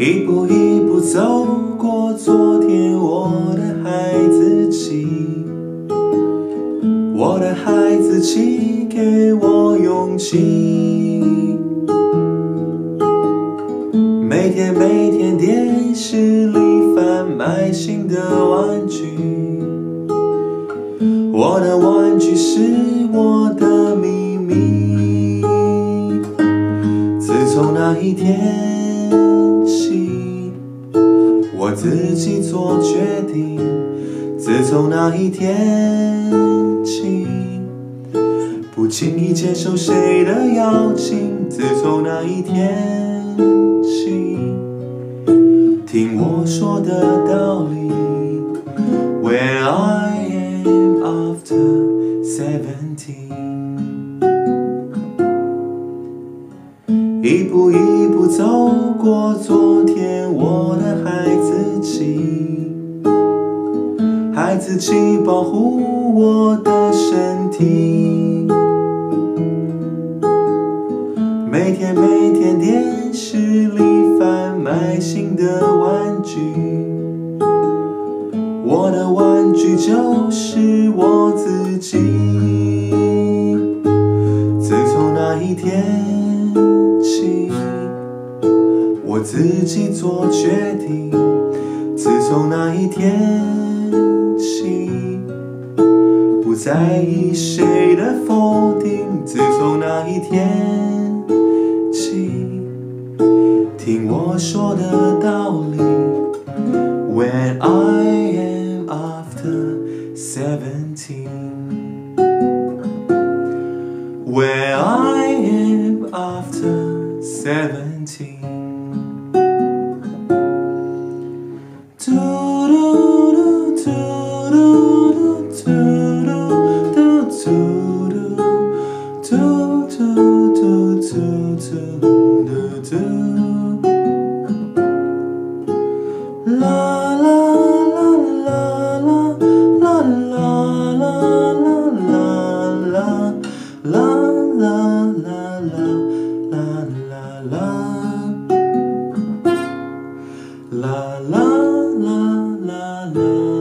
一步一步走过昨天，我的孩子气，我的孩子气，给我勇气。每天电视里贩卖新的玩具，我的玩具是我的秘密。自从那一天起，我自己做决定。自从那一天起，不轻易接受谁的邀请。自从那一天起，听我说的道理。Where I am after 17，一步一步走过昨天，我的孩子气，孩子气保护我的身体。每天电视里贩卖新的玩具，我的玩具就是我自己。自从那一天起，我自己做决定。自从那一天起，不在意谁的否定。自从那一天起，听我说的道理。When I am after 17， When I am after 17。啦啦啦啦啦。